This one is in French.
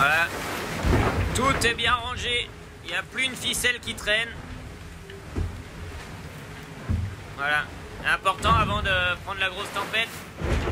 Voilà. Tout est bien rangé. Il n'y a plus une ficelle qui traîne. Voilà. Important avant de prendre la grosse tempête.